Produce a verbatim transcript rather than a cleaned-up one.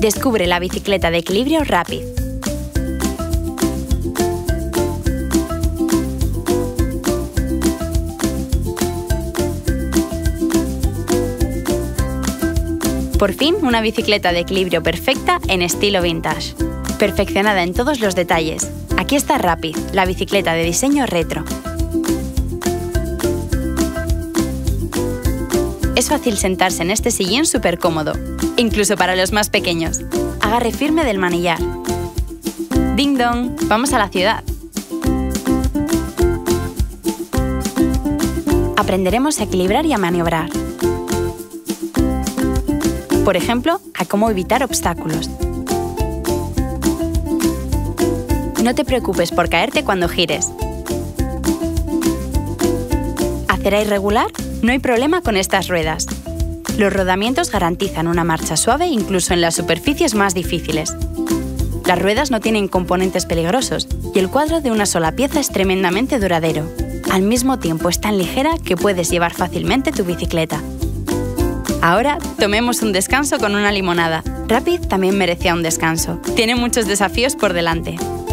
Descubre la bicicleta de equilibrio Rapid. Por fin, una bicicleta de equilibrio perfecta en estilo vintage. Perfeccionada en todos los detalles. Aquí está Rapid, la bicicleta de diseño retro. Es fácil sentarse en este sillín súper cómodo, incluso para los más pequeños. Agarre firme del manillar. ¡Ding dong! ¡Vamos a la ciudad! Aprenderemos a equilibrar y a maniobrar. Por ejemplo, a cómo evitar obstáculos. No te preocupes por caerte cuando gires. ¿Acera irregular? No hay problema con estas ruedas. Los rodamientos garantizan una marcha suave incluso en las superficies más difíciles. Las ruedas no tienen componentes peligrosos y el cuadro de una sola pieza es tremendamente duradero. Al mismo tiempo es tan ligera que puedes llevar fácilmente tu bicicleta. Ahora, tomemos un descanso con una limonada. Rapid también merecía un descanso. Tiene muchos desafíos por delante.